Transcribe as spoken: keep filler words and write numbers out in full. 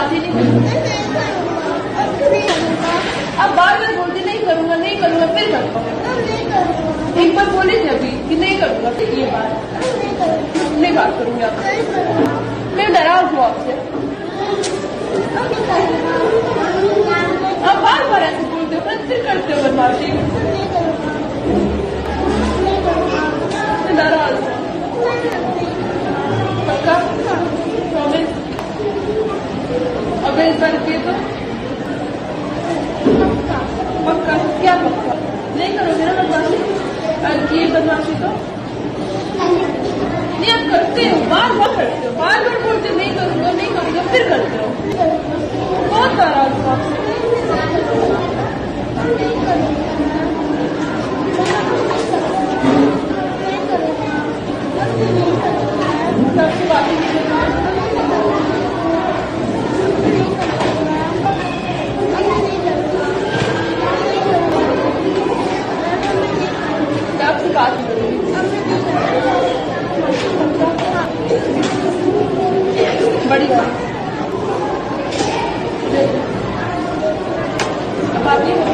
आज ही नहीं करूँगा। अब बार बार बोलती नहीं करूँगा नहीं करूँगा, फिर करता हूँ। एक बार बोली थी अभी कि नहीं करूँगा, फिर ये बात नहीं बात करूँगी आपसे। मैं नाराज हूँ आपसे। आप बार बार ऐसे बोलते हो, फिर करते हो बदमाशी। नाराज हूँ पक्का, प्रॉमिस। अब इस बार किए तो पक्का, क्या पक्का? नहीं करोगे ना बदमाशी? और किए बदमाशी तो नहीं, आप करते हो, बार बार करते हो, बार बार बोलते नहीं करूँगा नहीं करूँगा, फिर करते हो। बहुत नाराज हूँ आपसे। सबसे बात ही आपसे बात बड़ी बात। अब आप ये